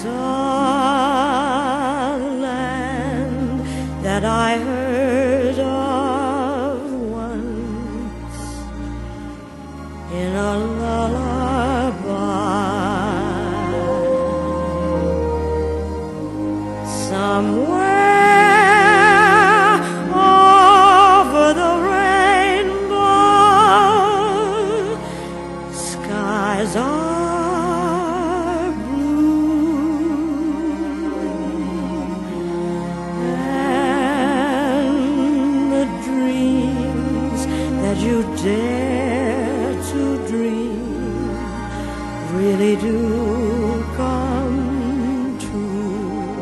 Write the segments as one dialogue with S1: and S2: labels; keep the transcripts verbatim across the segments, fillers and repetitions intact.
S1: There's a land that I heard of once in a lullaby, somewhere over the rainbow. Skies are you dare to dream really do come true.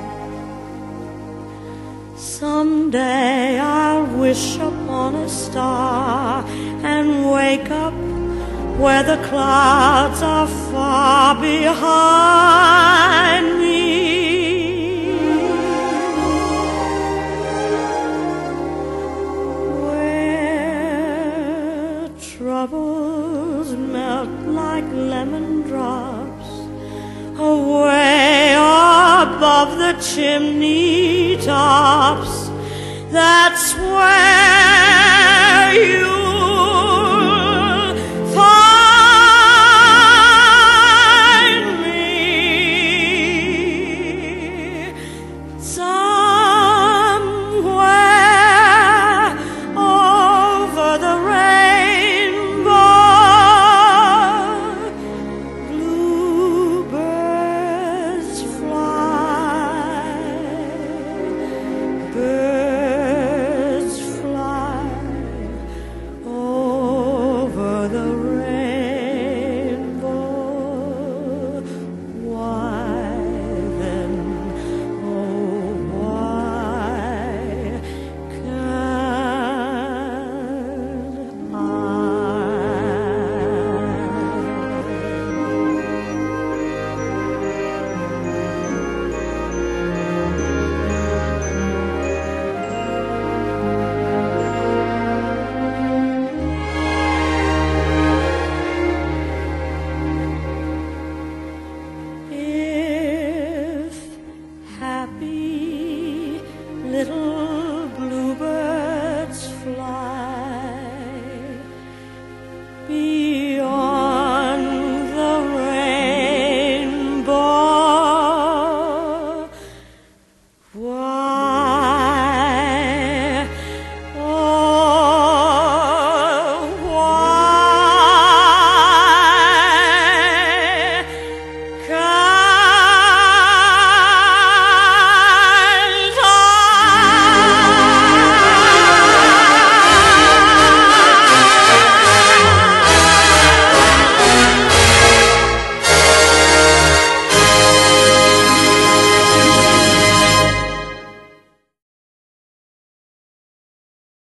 S1: Someday I'll wish upon a star and wake up where the clouds are far behind me. Troubles melt like lemon drops away above the chimney tops. That's where you